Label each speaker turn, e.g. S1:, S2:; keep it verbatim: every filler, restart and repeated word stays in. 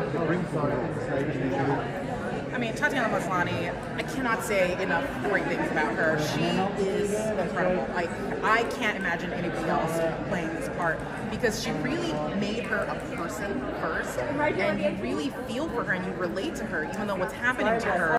S1: to bring forward.
S2: I mean, Tatiana Maslany, I cannot say enough great things about her. She is incredible. Like, I can't imagine anybody else playing this part because she really made her a person first, and you really feel for her and you relate to her, even though what's happening to her